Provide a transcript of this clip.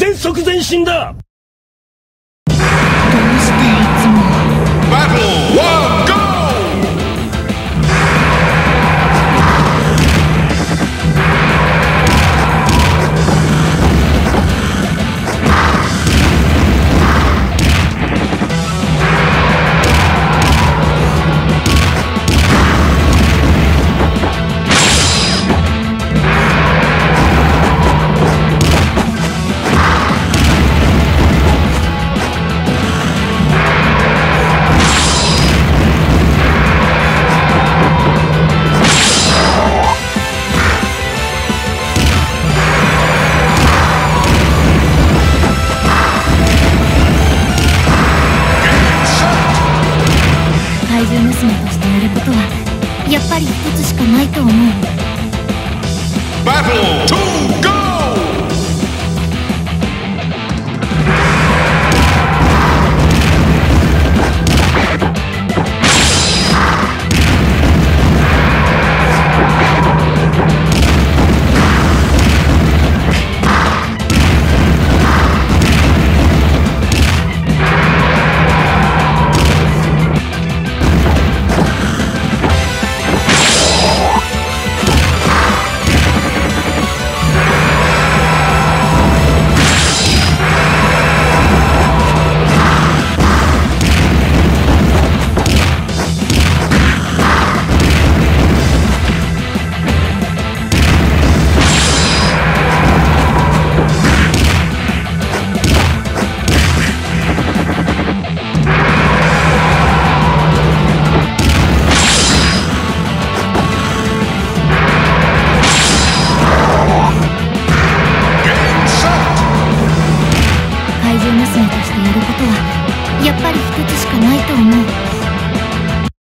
全速前進だ。 どうしていつも。 Battle 1 Go! 怪獣娘としてやることはやっぱり一つしかないと思う。 Battle 2 Go! 怪獣娘としてやることはやっぱり一つしかないと思う。